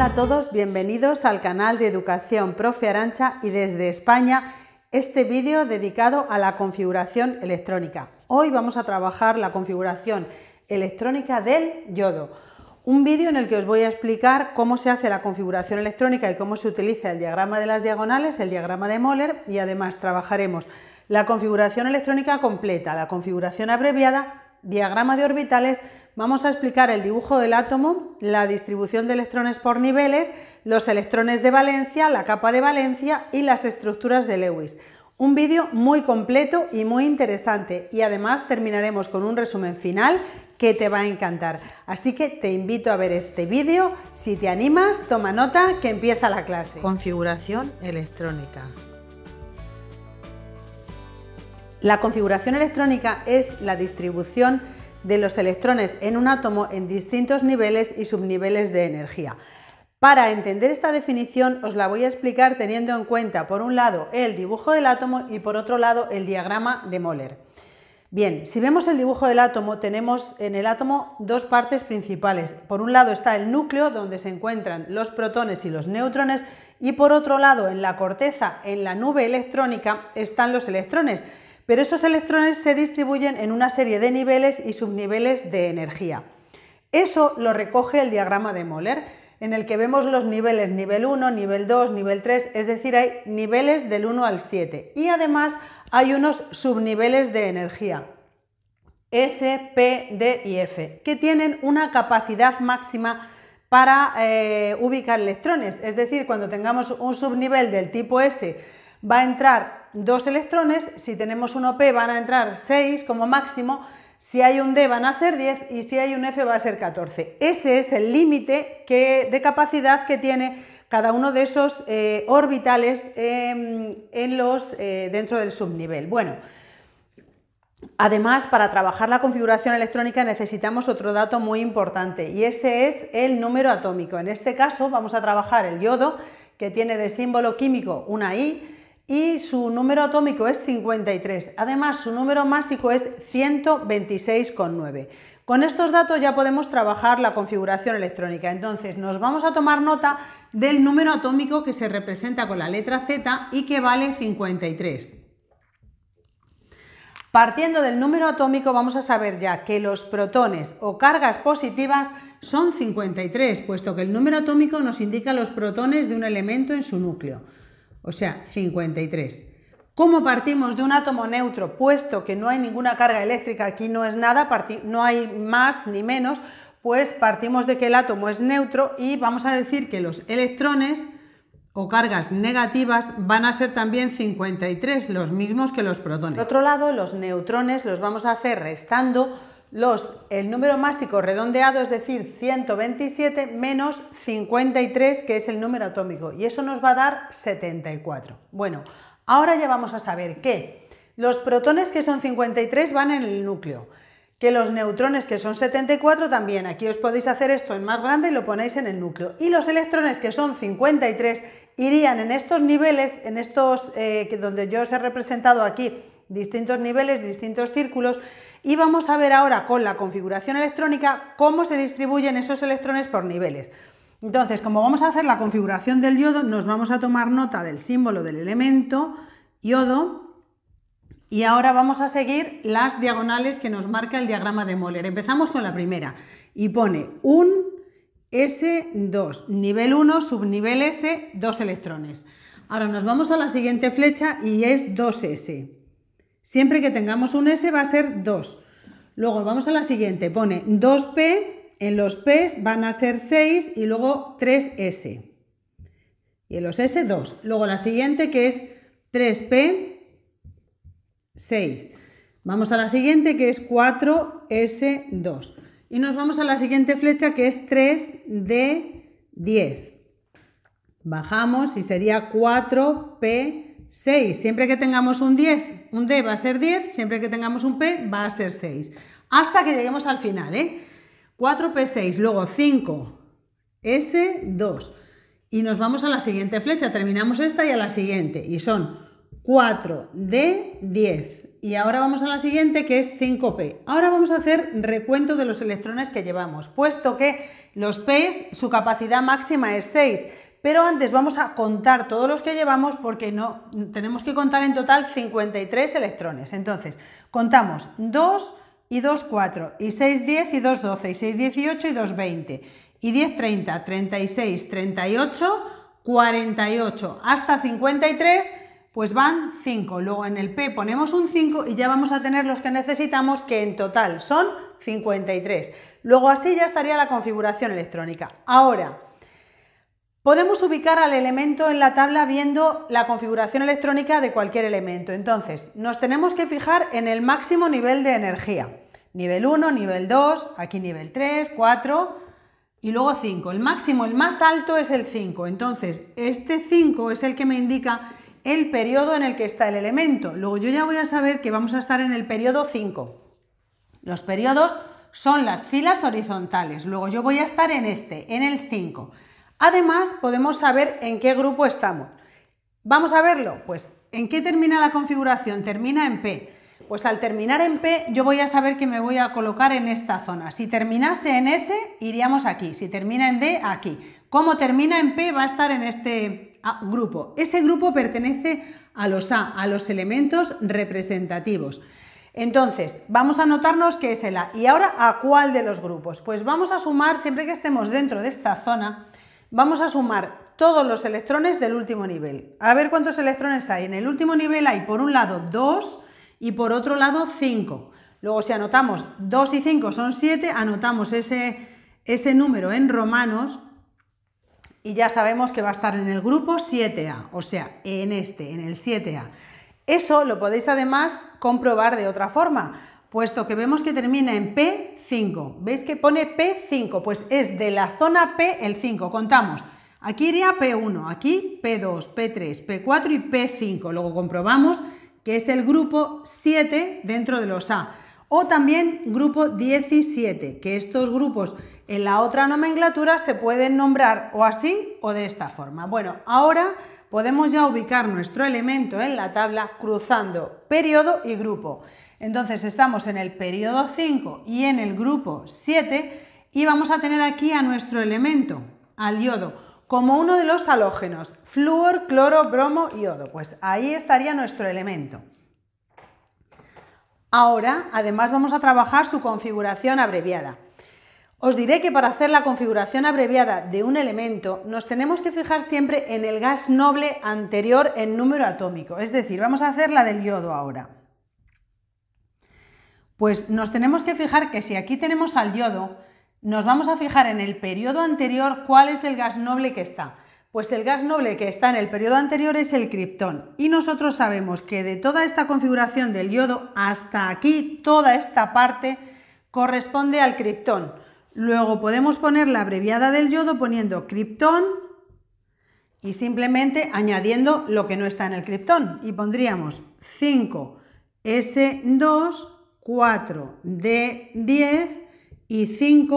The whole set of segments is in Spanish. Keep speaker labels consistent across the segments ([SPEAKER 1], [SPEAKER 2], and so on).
[SPEAKER 1] Hola a todos, bienvenidos al canal de Educación Profe Arantxa y desde España este vídeo dedicado a la configuración electrónica. Hoy vamos a trabajar la configuración electrónica del yodo. Un vídeo en el que os voy a explicar cómo se hace la configuración electrónica y cómo se utiliza el diagrama de las diagonales, el diagrama de Moller, y además trabajaremos la configuración electrónica completa, la configuración abreviada, diagrama de orbitales. Vamos a explicar el dibujo del átomo, la distribución de electrones por niveles, los electrones de valencia, la capa de valencia y las estructuras de Lewis. Un vídeo muy completo y muy interesante, y además terminaremos con un resumen final que te va a encantar. Así que te invito a ver este vídeo. Si te animas, toma nota que empieza la clase. Configuración electrónica. La configuración electrónica es la distribución de los electrones en un átomo en distintos niveles y subniveles de energía. Para entender esta definición os la voy a explicar teniendo en cuenta, por un lado, el dibujo del átomo y por otro lado, el diagrama de Moller. Bien, si vemos el dibujo del átomo, tenemos en el átomo dos partes principales. Por un lado está el núcleo, donde se encuentran los protones y los neutrones, y por otro lado, en la corteza, en la nube electrónica, están los electrones. Pero esos electrones se distribuyen en una serie de niveles y subniveles de energía. Eso lo recoge el diagrama de Moller, en el que vemos los niveles nivel 1, nivel 2, nivel 3, es decir, hay niveles del 1 al 7. Y además hay unos subniveles de energía, S, P, D y F, que tienen una capacidad máxima para ubicar electrones. Es decir, cuando tengamos un subnivel del tipo S, va a entrar 2 electrones, si tenemos un P van a entrar 6 como máximo, si hay un D van a ser 10 y si hay un F va a ser 14. Ese es el límite de capacidad que tiene cada uno de esos orbitales dentro del subnivel. Bueno, además, para trabajar la configuración electrónica necesitamos otro dato muy importante, y ese es el número atómico. En este caso vamos a trabajar el yodo, que tiene de símbolo químico una I, y su número atómico es 53. Además, su número másico es 126,9. Con estos datos ya podemos trabajar la configuración electrónica. Entonces, nos vamos a tomar nota del número atómico, que se representa con la letra Z y que vale 53. Partiendo del número atómico, vamos a saber ya que los protones o cargas positivas son 53, puesto que el número atómico nos indica los protones de un elemento en su núcleo. O sea, 53. ¿Cómo partimos de un átomo neutro? Puesto que no hay ninguna carga eléctrica, aquí no es nada, no hay más ni menos, pues partimos de que el átomo es neutro y vamos a decir que los electrones o cargas negativas van a ser también 53, los mismos que los protones. Por otro lado, los neutrones los vamos a hacer restando el número másico redondeado, es decir, 127 menos 53, que es el número atómico, y eso nos va a dar 74. Bueno, ahora ya vamos a saber que los protones, que son 53, van en el núcleo, que los neutrones, que son 74, también. Aquí os podéis hacer esto en más grande y lo ponéis en el núcleo. Y los electrones, que son 53, irían en estos niveles, en estos donde yo os he representado aquí distintos niveles, distintos círculos. Y vamos a ver ahora con la configuración electrónica cómo se distribuyen esos electrones por niveles. Entonces, como vamos a hacer la configuración del yodo, nos vamos a tomar nota del símbolo del elemento yodo, y ahora vamos a seguir las diagonales que nos marca el diagrama de Moller. Empezamos con la primera y pone un S2, nivel 1, subnivel S, 2 electrones. Ahora nos vamos a la siguiente flecha y es 2S. Siempre que tengamos un S va a ser 2. Luego vamos a la siguiente, pone 2P, en los P's van a ser 6 y luego 3S. Y en los S 2. Luego la siguiente, que es 3P, 6. Vamos a la siguiente, que es 4S2. Y nos vamos a la siguiente flecha, que es 3D, 10. Bajamos y sería 4P, 6. Siempre que tengamos un 10, un D va a ser 10, siempre que tengamos un P va a ser 6. Hasta que lleguemos al final, 4P6, luego 5S2. Y nos vamos a la siguiente flecha, terminamos esta y a la siguiente. Y son 4D10, Y ahora vamos a la siguiente, que es 5p. Ahora vamos a hacer recuento de los electrones que llevamos, puesto que los p's, su capacidad máxima es 6. Pero antes vamos a contar todos los que llevamos porque tenemos que contar en total 53 electrones. Entonces, contamos 2 y 2, 4, y 6, 10, y 2, 12, y 6, 18, y 2, 20, y 10, 30, 36, 38, 48, hasta 53, pues van 5. Luego en el P ponemos un 5 y ya vamos a tener los que necesitamos, que en total son 53. Luego así ya estaría la configuración electrónica. Ahora, podemos ubicar al elemento en la tabla viendo la configuración electrónica de cualquier elemento. Entonces, nos tenemos que fijar en el máximo nivel de energía. Nivel 1, nivel 2, aquí nivel 3, 4 y luego 5. El máximo, el más alto es el 5. Entonces, este 5 es el que me indica el periodo en el que está el elemento. Luego yo ya voy a saber que vamos a estar en el periodo 5. Los periodos son las filas horizontales. Luego yo voy a estar en el 5. Además, podemos saber en qué grupo estamos. ¿Vamos a verlo? Pues, ¿en qué termina la configuración? Termina en P. Pues al terminar en P, yo voy a saber que me voy a colocar en esta zona. Si terminase en S, iríamos aquí. Si termina en D, aquí. Como termina en P, va a estar en este grupo. Ese grupo pertenece a los A, a los elementos representativos. Entonces, vamos a anotarnos que es el A. ¿Y ahora a cuál de los grupos? Pues vamos a sumar, siempre que estemos dentro de esta zona, vamos a sumar todos los electrones del último nivel. A ver cuántos electrones hay. En el último nivel hay por un lado 2 y por otro lado 5. Luego si anotamos 2 y 5 son 7, anotamos ese número en romanos y ya sabemos que va a estar en el grupo 7A, o sea, en el 7A. Eso lo podéis además comprobar de otra forma, puesto que vemos que termina en P5. ¿Veis que pone P5? Pues es de la zona P el 5. Contamos. Aquí iría P1, aquí P2, P3, P4 y P5. Luego comprobamos que es el grupo 7 dentro de los A. O también grupo 17, que estos grupos en la otra nomenclatura se pueden nombrar o así o de esta forma. Bueno, ahora podemos ya ubicar nuestro elemento en la tabla cruzando periodo y grupo. Entonces estamos en el periodo 5 y en el grupo 7 y vamos a tener aquí a nuestro elemento, al yodo, como uno de los halógenos, flúor, cloro, bromo, yodo. Pues ahí estaría nuestro elemento. Ahora, además, vamos a trabajar su configuración abreviada. Os diré que para hacer la configuración abreviada de un elemento nos tenemos que fijar siempre en el gas noble anterior en número atómico, es decir, vamos a hacer la del yodo ahora. Pues nos tenemos que fijar que si aquí tenemos al yodo, nos vamos a fijar en el periodo anterior cuál es el gas noble que está. Pues el gas noble que está en el periodo anterior es el criptón. Y nosotros sabemos que de toda esta configuración del yodo hasta aquí, toda esta parte corresponde al criptón. Luego podemos poner la abreviada del yodo poniendo criptón y simplemente añadiendo lo que no está en el criptón. Y pondríamos 5S2, 4D10 y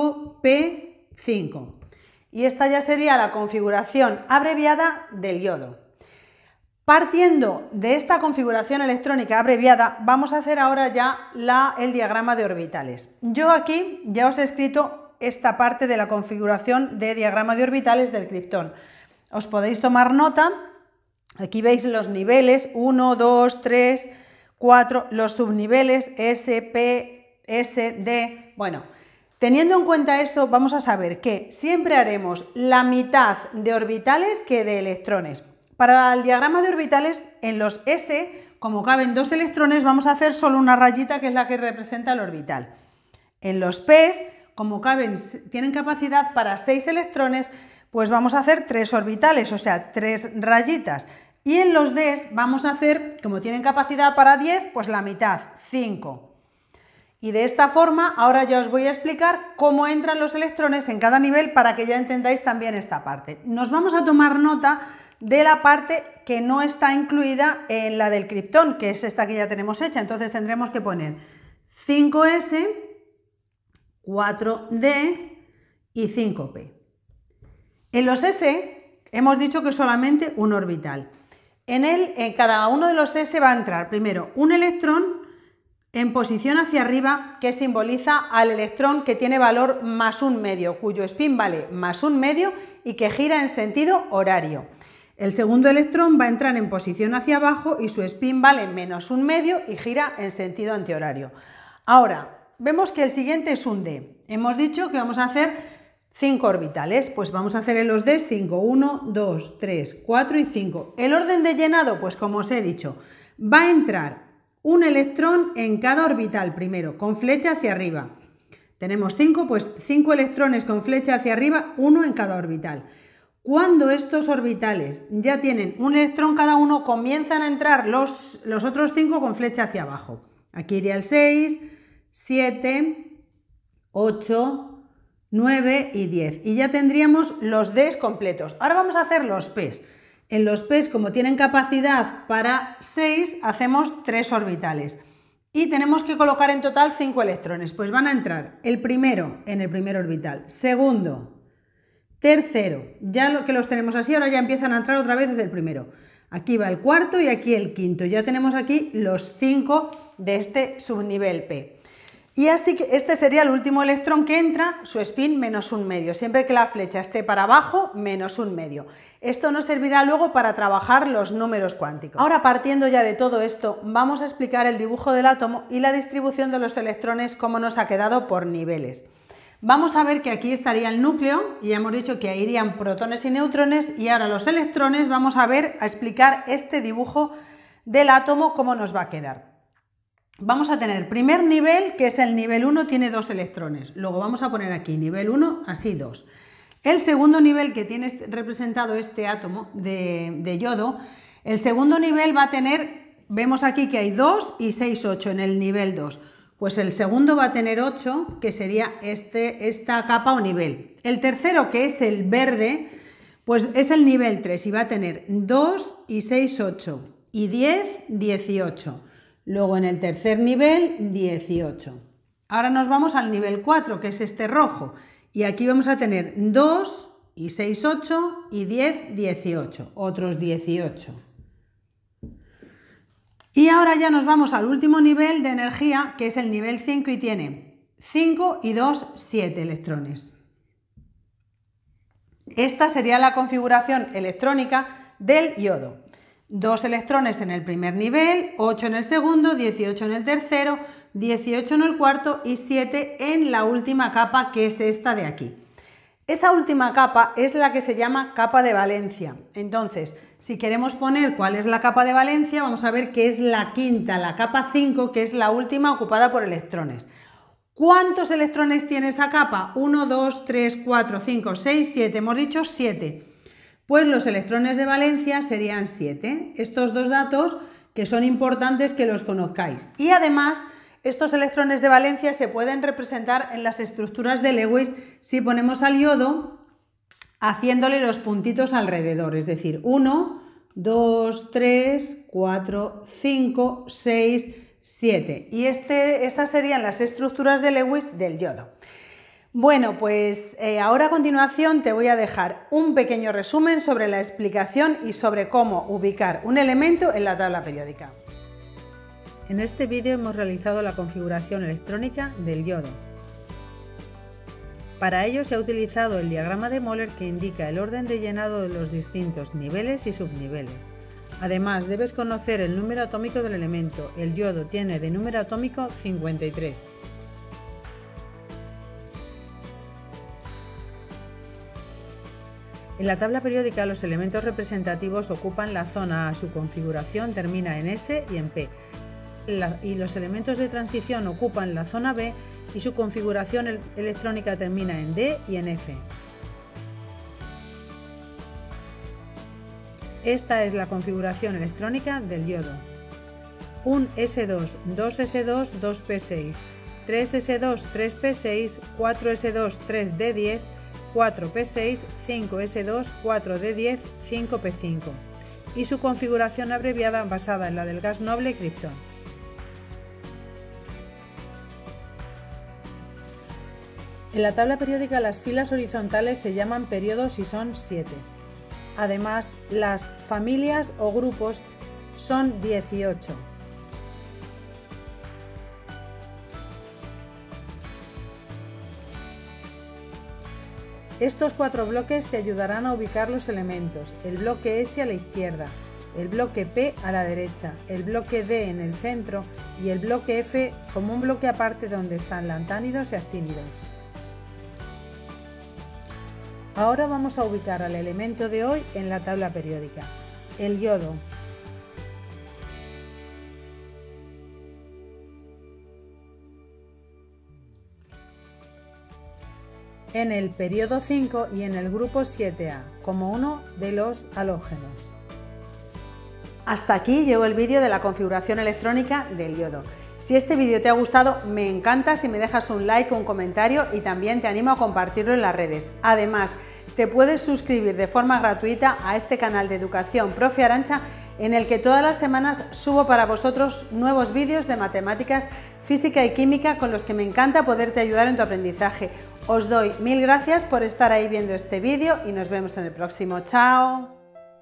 [SPEAKER 1] 5P5. Y esta ya sería la configuración abreviada del yodo. Partiendo de esta configuración electrónica abreviada, vamos a hacer ahora ya el diagrama de orbitales. Yo aquí ya os he escrito esta parte de la configuración de diagrama de orbitales del criptón. Os podéis tomar nota, aquí veis los niveles, 1, 2, 3, 4, los subniveles, S, P, S, D, bueno. Teniendo en cuenta esto, vamos a saber que siempre haremos la mitad de orbitales que de electrones. Para el diagrama de orbitales, en los S, como caben 2 electrones, vamos a hacer solo una rayita que es la que representa el orbital. En los P, como tienen capacidad para 6 electrones, pues vamos a hacer 3 orbitales, o sea, 3 rayitas. Y en los D vamos a hacer, como tienen capacidad para 10, pues la mitad, 5. Y de esta forma, ahora ya os voy a explicar cómo entran los electrones en cada nivel para que ya entendáis también esta parte. Nos vamos a tomar nota de la parte que no está incluida en la del criptón, que es esta que ya tenemos hecha. Entonces tendremos que poner 5S, 4D y 5P. En los S hemos dicho que solamente un orbital. En cada uno de los S va a entrar primero un electrón en posición hacia arriba, que simboliza al electrón que tiene valor +1/2, cuyo spin vale +1/2 y que gira en sentido horario. El segundo electrón va a entrar en posición hacia abajo y su spin vale -1/2 y gira en sentido antihorario. Ahora, vemos que el siguiente es un D. Hemos dicho que vamos a hacer 5 orbitales, pues vamos a hacer en los Ds 5, 1, 2, 3, 4 y 5. El orden de llenado, pues como os he dicho, va a entrar un electrón en cada orbital primero, con flecha hacia arriba. Tenemos 5, pues 5 electrones con flecha hacia arriba, uno en cada orbital. Cuando estos orbitales ya tienen un electrón cada uno, comienzan a entrar los otros 5 con flecha hacia abajo. Aquí iría el 6, 7, 8, 9 y 10. Y ya tendríamos los Ds completos. Ahora vamos a hacer los Ps. En los Ps, como tienen capacidad para 6, hacemos 3 orbitales. Y tenemos que colocar en total 5 electrones. Pues van a entrar el primero en el primer orbital, segundo, tercero. Ya que los tenemos así, ahora ya empiezan a entrar otra vez desde el primero. Aquí va el cuarto y aquí el quinto. Ya tenemos aquí los 5 de este subnivel P. Y así que este sería el último electrón que entra, su spin -1/2. Siempre que la flecha esté para abajo, -1/2. Esto nos servirá luego para trabajar los números cuánticos. Ahora, partiendo ya de todo esto, vamos a explicar el dibujo del átomo y la distribución de los electrones, cómo nos ha quedado por niveles. Vamos a ver que aquí estaría el núcleo, y ya hemos dicho que ahí irían protones y neutrones, y ahora los electrones vamos a explicar este dibujo del átomo, cómo nos va a quedar. Vamos a tener primer nivel, que es el nivel 1, tiene 2 electrones. Luego vamos a poner aquí nivel 1, así 2. El segundo nivel que tiene representado este átomo de yodo, el segundo nivel va a tener, vemos aquí que hay 2 y 6, 8 en el nivel 2. Pues el segundo va a tener 8, que sería esta capa o nivel. El tercero, que es el verde, pues es el nivel 3 y va a tener 2 y 6, 8 y 10, 18. Luego en el tercer nivel, 18. Ahora nos vamos al nivel 4, que es este rojo. Y aquí vamos a tener 2 y 6, 8 y 10, 18. Otros 18. Y ahora ya nos vamos al último nivel de energía, que es el nivel 5 y tiene 5 y 2, 7 electrones. Esta sería la configuración electrónica del yodo. 2 electrones en el primer nivel, 8 en el segundo, 18 en el tercero, 18 en el cuarto y 7 en la última capa, que es esta de aquí. Esa última capa es la que se llama capa de valencia. Entonces, si queremos poner cuál es la capa de valencia, vamos a ver que es la quinta, la capa 5, que es la última ocupada por electrones. ¿Cuántos electrones tiene esa capa? 1, 2, 3, 4, 5, 6, 7. Hemos dicho 7. Pues los electrones de valencia serían 7. Estos dos datos que son importantes que los conozcáis. Y además, estos electrones de valencia se pueden representar en las estructuras de Lewis si ponemos al yodo haciéndole los puntitos alrededor. Es decir, 1, 2, 3, 4, 5, 6, 7. Y esas serían las estructuras de Lewis del yodo. Bueno, pues ahora a continuación te voy a dejar un pequeño resumen sobre la explicación y sobre cómo ubicar un elemento en la tabla periódica. En este vídeo hemos realizado la configuración electrónica del yodo. Para ello se ha utilizado el diagrama de Moller que indica el orden de llenado de los distintos niveles y subniveles. Además, debes conocer el número atómico del elemento. El yodo tiene de número atómico 53. En la tabla periódica los elementos representativos ocupan la zona A, su configuración termina en S y en P. Y los elementos de transición ocupan la zona B y su configuración electrónica termina en D y en F. Esta es la configuración electrónica del yodo. Un S2, 2S2, 2P6, 3S2, 3P6, 4S2, 3D10, 4P6, 5S2, 4D10, 5P5 y su configuración abreviada basada en la del gas noble Krypton. En la tabla periódica las filas horizontales se llaman periodos y son 7. Además, las familias o grupos son 18. Estos 4 bloques te ayudarán a ubicar los elementos, el bloque S a la izquierda, el bloque P a la derecha, el bloque D en el centro y el bloque F como un bloque aparte donde están lantánidos y actínidos. Ahora vamos a ubicar al elemento de hoy en la tabla periódica, el yodo. En el periodo 5 y en el grupo 7A, como uno de los halógenos. Hasta aquí llegó el vídeo de la configuración electrónica del yodo. Si este vídeo te ha gustado, me encanta si me dejas un like o un comentario y también te animo a compartirlo en las redes. Además, te puedes suscribir de forma gratuita a este canal de educación Profe Arantxa, en el que todas las semanas subo para vosotros nuevos vídeos de matemáticas, física y química con los que me encanta poderte ayudar en tu aprendizaje. Os doy mil gracias por estar ahí viendo este vídeo y nos vemos en el próximo. ¡Chao!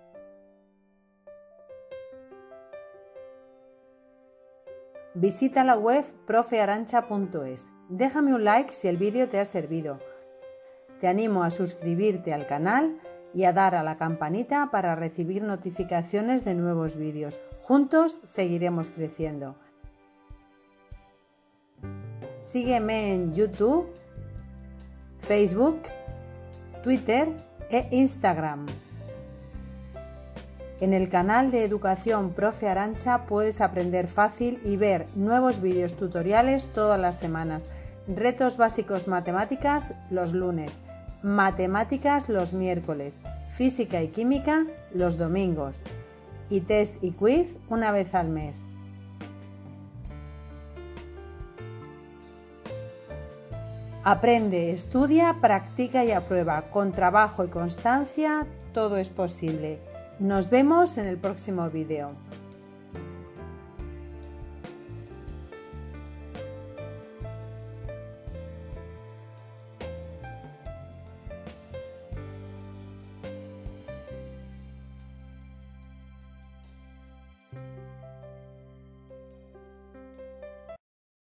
[SPEAKER 1] Visita la web profearantxa.es. Déjame un like si el vídeo te ha servido. Te animo a suscribirte al canal y a dar a la campanita para recibir notificaciones de nuevos vídeos. Juntos seguiremos creciendo. Sígueme en YouTube, Facebook, Twitter e Instagram. En el canal de Educación Profe Arantxa puedes aprender fácil y ver nuevos vídeos tutoriales todas las semanas. Retos básicos matemáticas los lunes, matemáticas los miércoles, física y química los domingos y test y quiz una vez al mes. Aprende, estudia, practica y aprueba. Con trabajo y constancia todo es posible. Nos vemos en el próximo vídeo.